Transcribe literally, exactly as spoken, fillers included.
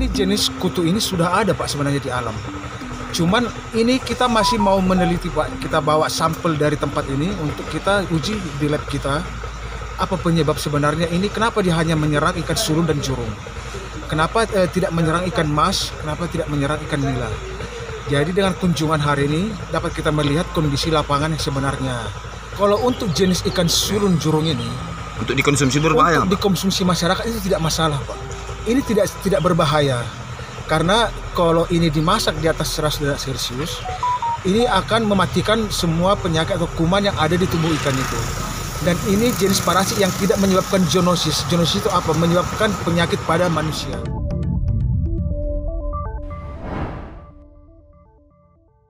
jenis kutu ini sudah ada Pak sebenarnya di alam. Cuman ini kita masih mau meneliti Pak. Kita bawa sampel dari tempat ini untuk kita uji di lab kita. Apa penyebab sebenarnya ini? Kenapa dia hanya menyerang ikan sulung dan jurung? Kenapa eh, tidak menyerang ikan mas? Kenapa tidak menyerang ikan nila? Jadi dengan kunjungan hari ini dapat kita melihat kondisi lapangan yang sebenarnya. Kalau untuk jenis ikan sulung jurung ini, untuk dikonsumsi berbahaya. Untuk dikonsumsi masyarakat itu tidak masalah Pak. Ini tidak tidak berbahaya. Karena kalau ini dimasak di atas seratus derajat Celcius, ini akan mematikan semua penyakit atau kuman yang ada di tubuh ikan itu. Dan ini jenis parasit yang tidak menyebabkan zoonosis. Zoonosis itu apa? Menyebabkan penyakit pada manusia.